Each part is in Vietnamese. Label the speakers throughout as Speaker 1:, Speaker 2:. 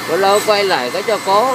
Speaker 1: Bữa lâu quay lại cái cho có.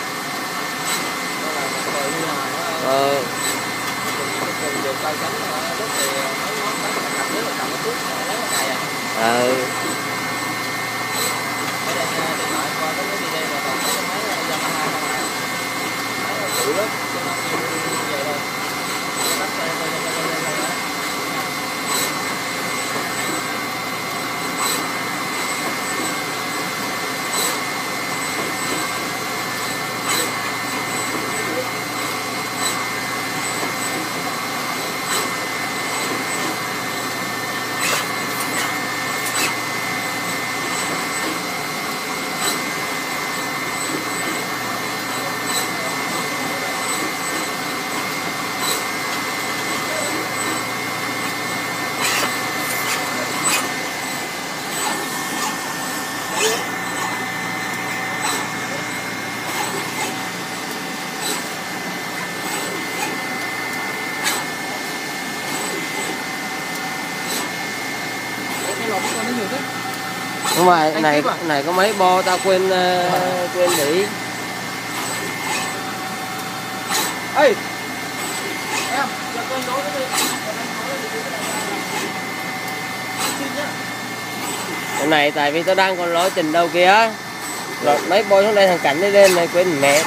Speaker 1: Nhưng mà này có mấy bo tao quên để.
Speaker 2: Ê em cho tôi nối cái
Speaker 1: Cái này tại vì tao đang còn lối trình đâu kia. Rồi mấy bo xuống đây thằng Cảnh đi lên này quên mẹ.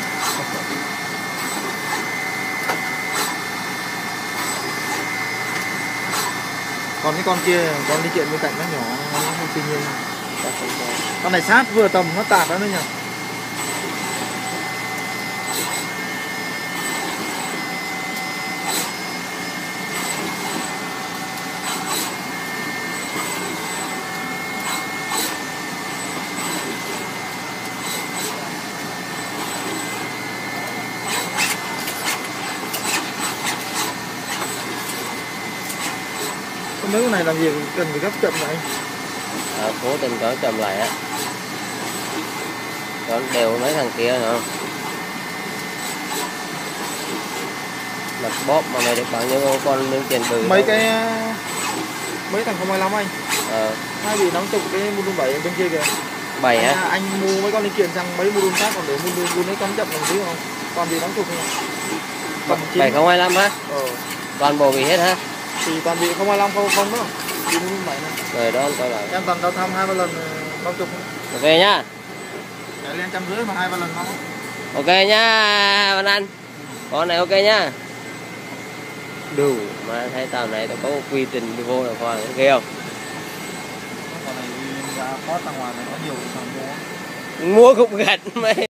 Speaker 2: Còn cái con kia, con linh kiện bên cạnh nó nhỏ, nó không tự nhiên. Con này sát vừa tầm nó tạt đó nữa nhỉ. Mấy con này làm gì cần phải gấp chậm vậy?
Speaker 1: Cố tình có chậm lại á. Còn đều mấy thằng kia nữa. Mặt bóp mà mày được bao nhiêu con lên tiền bự.
Speaker 2: Mấy thằng 025 anh. Hai bị đóng trục cái module 7 bên kia kìa.
Speaker 1: 7 á?
Speaker 2: Anh mua mấy con linh kiện sang mấy module khác còn để module ấy cắm chậm làm gì không? Còn bị đóng trục không?
Speaker 1: 7025 hả? Toàn bộ bị hết hả?
Speaker 2: Thì toàn bị 025 không đó. Đi module 7 này.
Speaker 1: Rồi đó coi lại.
Speaker 2: Em toàn đau thăm 2-3 lần đóng trục.
Speaker 1: Ok nhá.
Speaker 2: Để lên 150 mà 2-3 lần không?
Speaker 1: Ok nhá Văn Anh. Con này ok nhá. Đủ mà thấy tàu này tao có quy trình đi vô là khoan ghê không?
Speaker 2: Con này đi ra post ra ngoài này có nhiều thằng mua.
Speaker 1: Mua cục gạch mấy.